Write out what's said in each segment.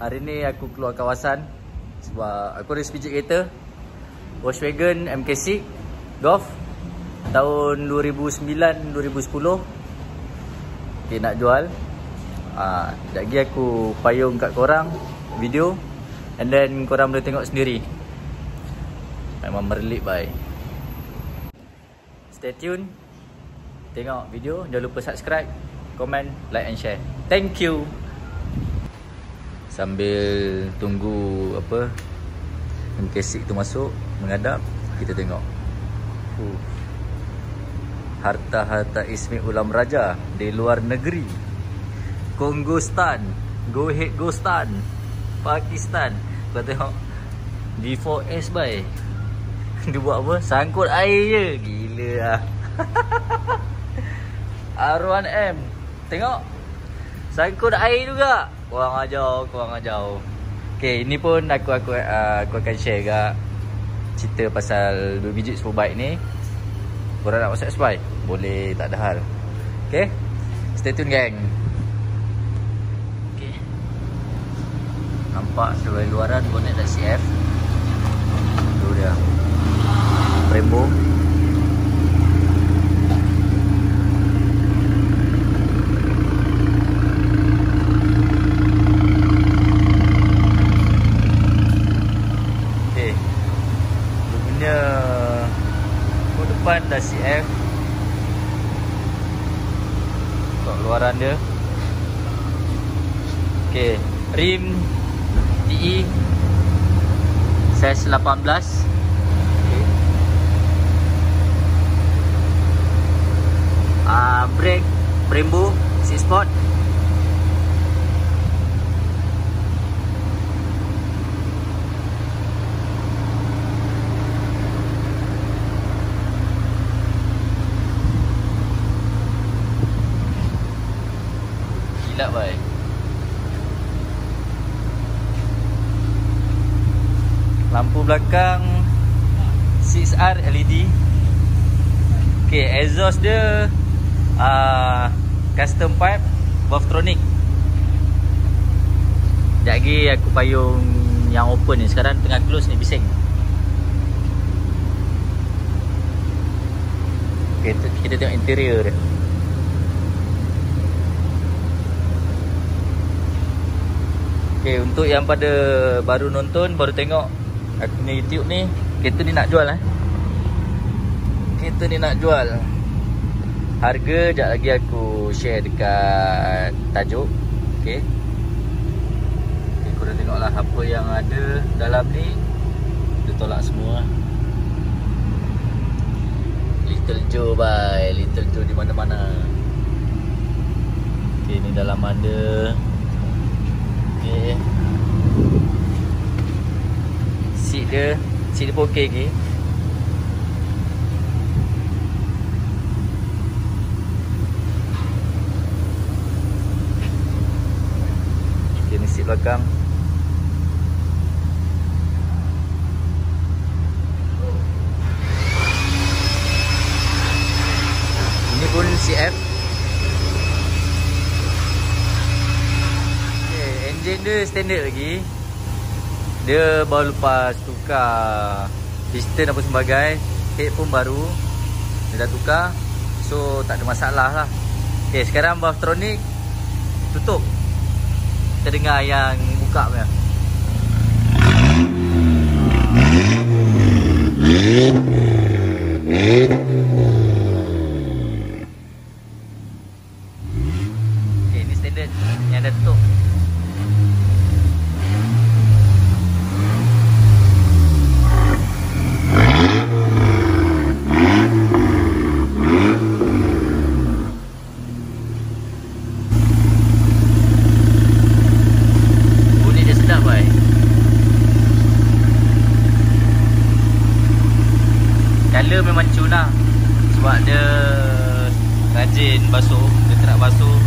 Hari ni aku keluar kawasan sebab aku ada sebiji kereta Volkswagen MK6 Golf tahun 2009-2010. Okay, nak jual. Sekejap lagi aku payung kat korang video, and then korang boleh tengok sendiri. Memang merlip bye. Stay tune, tengok video. Jangan lupa subscribe, komen, like and share. Thank you. Sambil tunggu apa MK6 tu masuk menghadap, kita tengok harta-harta Ismi Ulam Raja di luar negeri. Kongostan, go ahead Gostan, Pakistan. Kau tengok D4S bye. Dia buat apa? Sangkut air je. Gila lah. R1M, tengok sangkut air juga. Korang ajar. Okay, ini pun aku akan share kat cerita pasal 2 biji Superbike ni. Korang nak masuk spy? Boleh, tak ada hal. Okay, stay tune gang. Okay, nampak dari luaran bonet dah CF. Tu dia Brembo. Depan dah CF. Tengok luaran dia. Okay, rim TE size 18. Okay. Brake Brembo 6 spot. Gila bye. Lampu belakang 6R LED. Okay, exhaust dia custom pipe Valvetronic. Sekejap lagi aku payung yang open ni. Sekarang tengah close ni, bising. Okay, kita tengok interior dia. Okay, untuk yang pada baru nonton, baru tengok aku punya YouTube ni, kereta ni nak jual Kereta ni nak jual. Harga sekejap lagi aku share dekat tajuk. Okay, korang tengoklah apa yang ada dalam ni. Dia tolak semua. Little Joe bye, Little Joe di mana-mana. Okay, ni dalam ada. Okay. Seat dia pun okey lagi. Okay, ni seat belakang. Ini pun CF. Engine dia standard lagi. Dia baru lepas tukar piston apa sebagai. Head pun baru dia dah tukar. So tak ada masalah lah. Okay, sekarang Valvetronic tutup. Kita dengar yang buka punya. Okay, ni standard yang dah tutup. Color memang cuna sebab dia rajin basuh, dia tak nak basuh.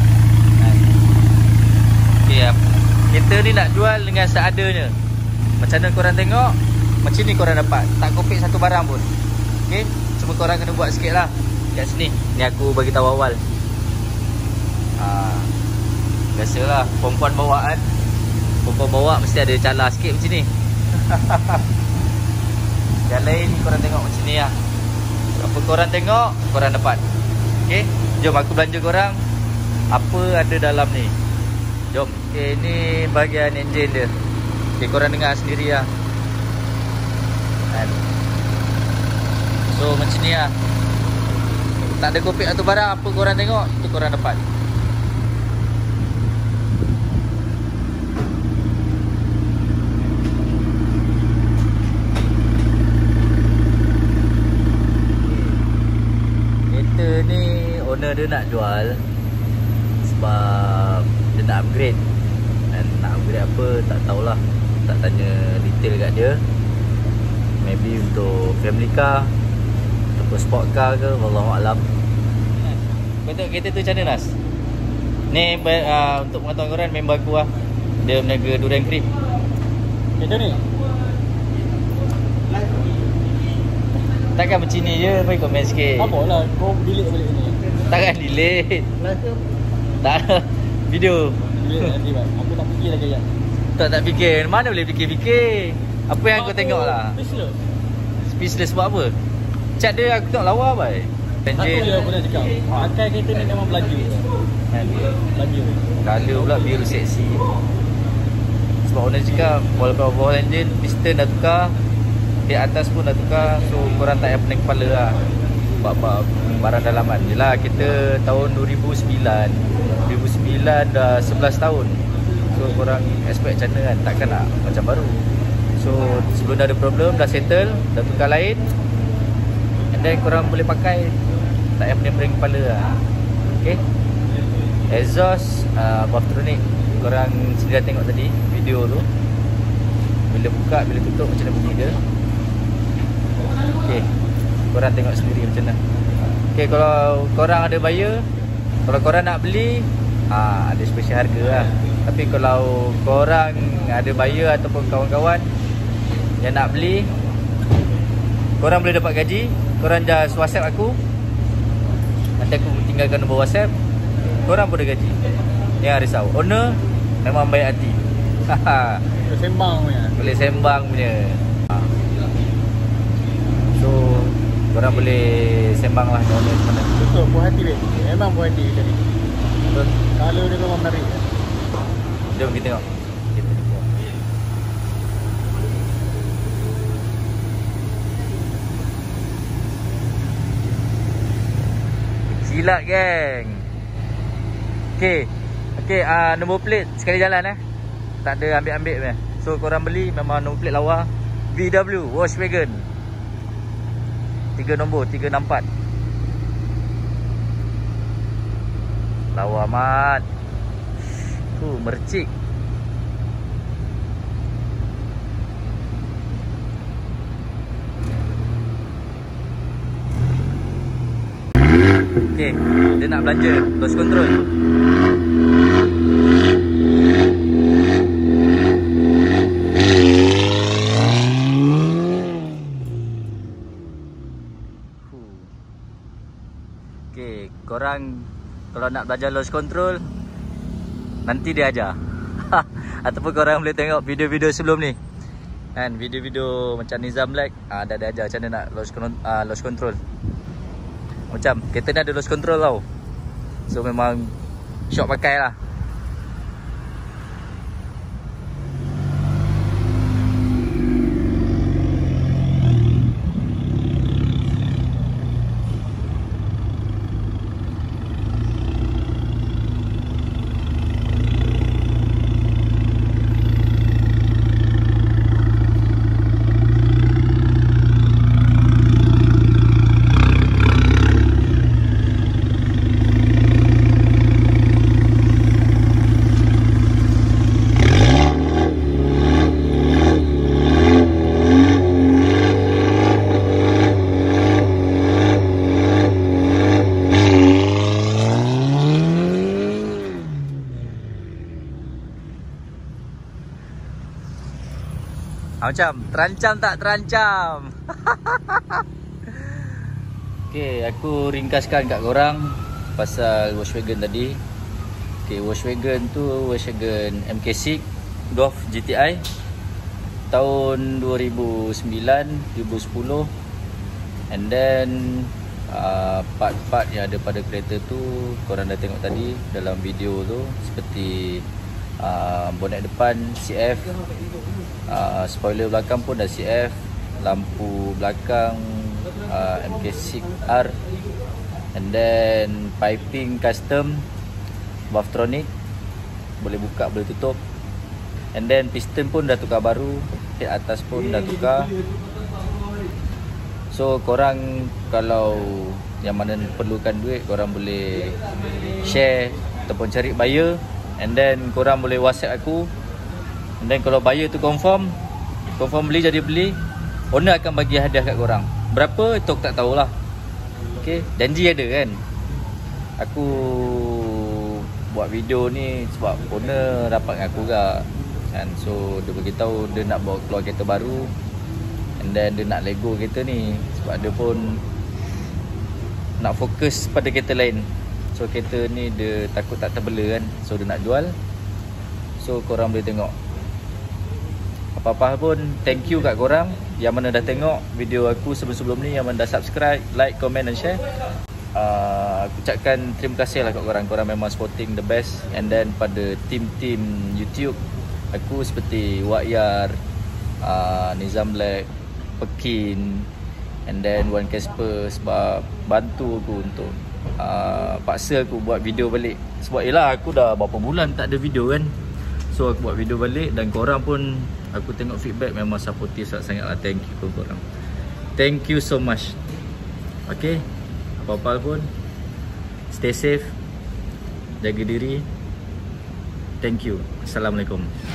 Okay, kereta ni nak jual dengan seadanya. Macam mana korang tengok, macam ni korang dapat. Tak kopik satu barang pun. Okay, cuma korang kena buat sikit lah kat sini. Ni aku bagi tahu awal. Biasalah perempuan bawaan Perempuan bawa mesti ada cala sikit macam ni. Yang lain korang tengok macam ni lah. Apa korang tengok, korang dapat. Okay, jom aku belanja korang apa ada dalam ni. Jom. Okay, ni bahagian enjin dia. Okay, korang dengar sendiri lah kan? So macam ni lah. Tak ada kopek atau barang, apa korang tengok, itu korang dapat. Kereta ni owner dia nak jual sebab dia nak upgrade. Dan nak upgrade apa tak tahulah, tak tanya detail kat dia. Maybe untuk family car ataupun sport car ke, wallahualam. Kau tengok kereta tu macam mana, Nas? Ni untuk pengetahuan korang, member aku lah. Dia meniaga durian cream. Kereta ni? Takkan macam ni je, bagi komen sikit. Apa lah, kau delete balik ni. Takkan delete. Live ke? Tak, video. Delete nanti bang, aku tak fikir lagi ya. Tak fikir, mana boleh fikir-fikir. Apa yang kau tengok lah. Speechless. Speechless sebab apa? Cat dia aku tengok lawa baik. Satu je aku nak cakap, pakai kereta ni memang belaju. Belaju. Color pula biru seksi. Sebab owner cakap walaupun overhaul engine, piston dah tukar, di atas pun dah tukar. So korang tak payah pening kepala lah bab barang dalaman. Yelah, kita tahun 2009 dah 11 tahun. So korang expect macam mana kan? Takkan nak macam baru. So sebelum dah ada problem, dah settle, dah tukar lain, and then korang boleh pakai, tak payah pening-pening kepala lah. Okay, exhaust Baftronic, korang sendiri dah tengok tadi video tu. Bila buka, bila tutup macam mana bunyi dia. Okay, korang tengok sendiri macam mana. Okay, kalau korang ada buyer, kalau korang nak beli, ada special harga lah. Tapi kalau korang ada buyer ataupun kawan-kawan yang nak beli, korang boleh dapat gaji. Korang just WhatsApp aku, nanti aku tinggalkan nombor WhatsApp, korang boleh gaji. Jangan risau, owner memang baik hati. Boleh sembang punya. Boleh sembang punya. So korang boleh sembang lah dengan owner mana. Betul, puas hati weh. Memang puas hati tadi. Betul. Color dia memang menarik. Jom kita tengok. Silat geng. Okay, nombor plate sekali jalan tak ada ambil-ambil punya. So korang beli memang nombor plate lawa. VW Volkswagen 3 nombor 364. Lawa amat. Mercik. Okay, dia nak belanja cruise control. Okay, korang kalau nak belajar loss control, nanti dia ajar. Ataupun korang boleh tengok video-video sebelum ni kan, video-video macam Nizam Black, dah ajar macam mana nak loss control. Macam kereta ni ada loss control tau. So memang syok pakai lah. Macam terancam tak terancam. Okay, aku ringkaskan kat korang pasal Volkswagen tadi. Okay, Volkswagen tu Volkswagen MK6 Golf GTI tahun 2009, 2010. And then part-part yang ada pada kereta tu korang dah tengok tadi dalam video tu, seperti bonet depan CF, spoiler belakang pun dah CF, lampu belakang MK6R, and then piping custom, Valvetronic, boleh buka boleh tutup, and then piston pun dah tukar baru, head atas pun dah tukar. So korang kalau yang mana perlukan duit, korang boleh share ataupun cari buyer, and then korang boleh WhatsApp aku, and then kalau buyer tu confirm beli jadi beli, owner akan bagi hadiah kat korang. Berapa itu aku tak tahulah. Okay, janji ada kan. Aku buat video ni sebab owner rapat dengan aku juga kan. So dia beritahu dia nak bawa keluar kereta baru, and then dia nak lego kereta ni sebab dia pun nak fokus pada kereta lain. So kereta ni dia takut tak terbela kan, so dia nak jual. So korang boleh tengok. Apa-apa pun thank you kat korang yang mana dah tengok video aku sebelum-sebelum ni, yang mana dah subscribe, like, comment dan share. Aku ucapkan terima kasih lah kat korang. Korang memang supporting the best. And then pada team-team YouTube aku seperti Wakyar, Nizam Black, Pekin, and then Wan Casper, sebab bantu aku untuk paksa aku buat video balik. Sebab yelah aku dah berapa bulan tak ada video kan. So aku buat video balik, dan korang pun aku tengok feedback memang supportive sangat lah. Thank you korang. Thank you so much. Okay, apa-apa pun stay safe, jaga diri. Thank you. Assalamualaikum.